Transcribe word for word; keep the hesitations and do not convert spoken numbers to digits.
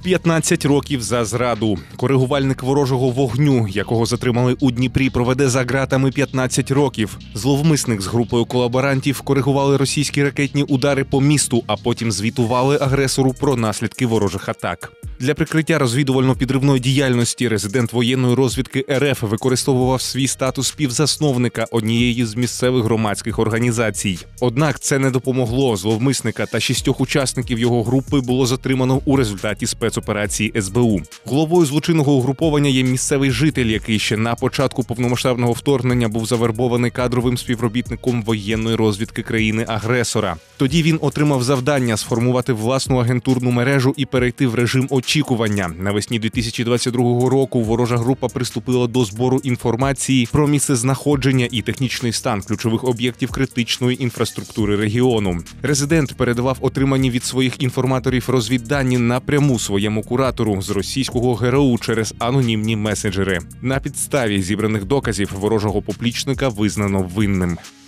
п'ятнадцять років за зраду. Коригувальник ворожого вогню, якого затримали у Дніпрі, проведе за ґратами п'ятнадцять років. Зловмисник з групою колаборантів коригували російські ракетні удари по місту, а потім звітували агресору про наслідки ворожих атак. Для прикриття розвідувально-підривної діяльності резидент воєнної розвідки РФ використовував свій статус співзасновника однієї з місцевих громадських організацій. Однак це не допомогло. Зловмисника та шістьох учасників його групи було затримано у результаті спецоперації ес бе у. Головою злочинного угруповання є місцевий житель, який ще на початку повномасштабного вторгнення був завербований кадровим співробітником воєнної розвідки країни-агресора. Тоді він отримав завдання сформувати власну агентурну мережу і перейти в режим очікування. Навесні дві тисячі двадцять другого року ворожа група приступила до збору інформації про місцезнаходження і технічний стан ключових об'єктів критичної інфраструктури регіону. Резидент передавав отримані від своїх інформаторів розвіддані напряму своєму куратору з російського ге ер у через анонімні месенджери. На підставі зібраних доказів ворожого поплічника визнано винним.